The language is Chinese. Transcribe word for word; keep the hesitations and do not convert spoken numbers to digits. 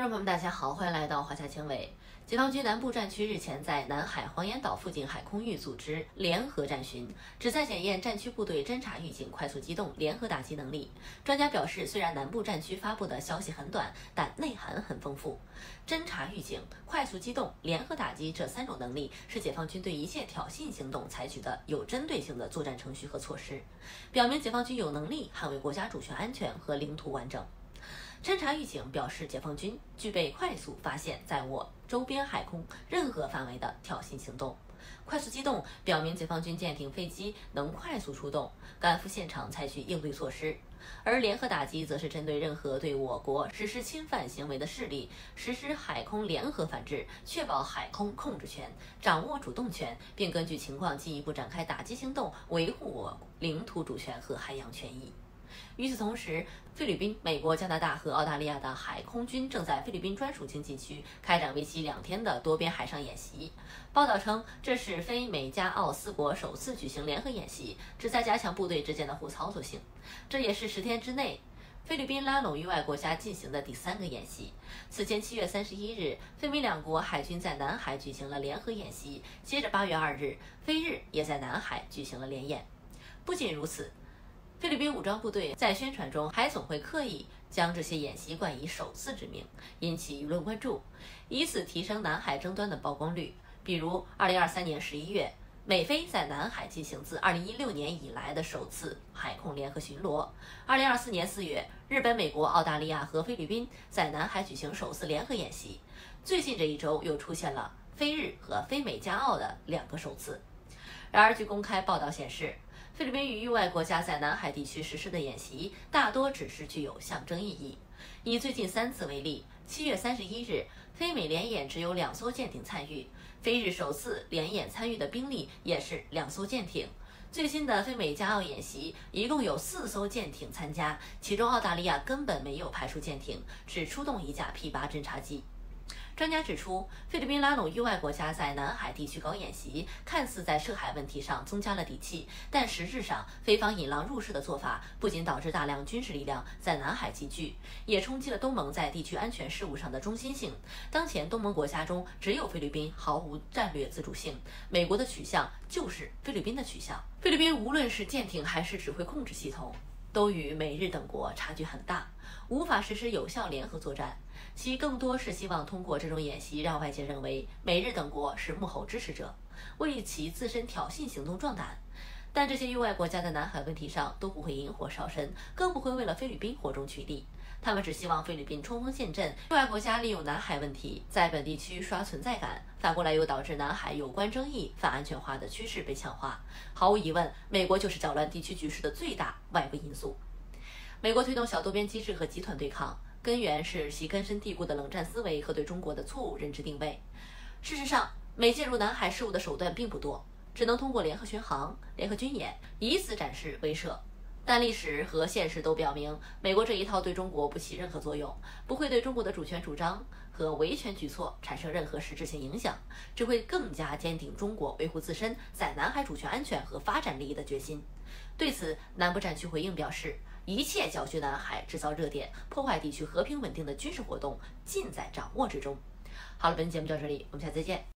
众朋友们，大家好，欢迎来到华夏经纬。解放军南部战区日前在南海黄岩岛附近海空域组织联合战巡，旨在检验战区部队侦察预警、快速机动、联合打击能力。专家表示，虽然南部战区发布的消息很短，但内涵很丰富。侦察预警、快速机动、联合打击这三种能力是解放军对一切挑衅行动采取的有针对性的作战程序和措施，表明解放军有能力捍卫国家主权安全和领土完整。侦察预警表示，解放军具备快速发现在我周边海空任何范围的挑衅行动。快速机动表明解放军舰艇、飞机能快速出动，赶赴现场采取应对措施。而联合打击则是针对任何对我国实施侵犯行为的势力，实施海空联合反制，确保海空控制权，掌握主动权，并根据情况进一步展开打击行动，维护我领土主权和海洋权益。与此同时，菲律宾、美国、加拿大和澳大利亚的海空军正在菲律宾专属经济区开展为期两天的多边海上演习。报道称，这是非美加澳四国首次举行联合演习，旨在加强部队之间的互操作性。这也是十天之内菲律宾拉拢域外国家进行的第三个演习。此前七月三十一日，菲美两国海军在南海举行了联合演习，接着八月二日，菲日也在南海举行了联演。不仅如此，菲律宾武装部队在宣传中还总会刻意将这些演习冠以首次之名，引起舆论关注，以此提升南海争端的曝光率。比如二零二三年十一月，美菲在南海进行自二零一六年以来的首次海空联合巡逻。二零二四年四月，日本、美国、澳大利亚和菲律宾在南海举行首次联合演习。最近这一周又出现了菲日和菲美加澳的两个首次。然而，据公开报道显示，菲律宾与域外国家在南海地区实施的演习大多只是具有象征意义。以最近三次为例，七月三十一日，菲美联演只有两艘舰艇参与，菲日首次联演参与的兵力也是两艘舰艇。最新的菲美加澳演习一共有四艘舰艇参加，其中澳大利亚根本没有派出舰艇，只出动一架 P 八侦察机。专家指出，菲律宾拉拢域外国家在南海地区搞演习，看似在涉海问题上增加了底气，但实质上，菲方引狼入室的做法不仅导致大量军事力量在南海集聚，也冲击了东盟在地区安全事务上的中心性。当前东盟国家中，只有菲律宾毫无战略自主性，美国的取向就是菲律宾的取向。菲律宾无论是舰艇还是指挥控制系统，都与美日等国差距很大，无法实施有效联合作战。其更多是希望通过这种演习让外界认为美日等国是幕后支持者，为其自身挑衅行动壮胆。但这些域外国家在南海问题上都不会引火烧身，更不会为了菲律宾火中取栗。他们只希望菲律宾冲锋陷阵，域外国家利用南海问题在本地区刷存在感，反过来又导致南海有关争议泛安全化的趋势被强化。毫无疑问，美国就是搅乱地区局势的最大外部因素。美国推动小多边机制和集团对抗，根源是其根深蒂固的冷战思维和对中国的错误认知定位。事实上，美介入南海事务的手段并不多，只能通过联合巡航、联合军演，以此展示威慑。但历史和现实都表明，美国这一套对中国不起任何作用，不会对中国的主权主张和维权举措产生任何实质性影响，只会更加坚定中国维护自身在南海主权安全和发展利益的决心。对此，南部战区回应表示，一切搅局南海、制造热点、破坏地区和平稳定的军事活动，尽在掌握之中。好了，本期节目就到这里，我们下次再见。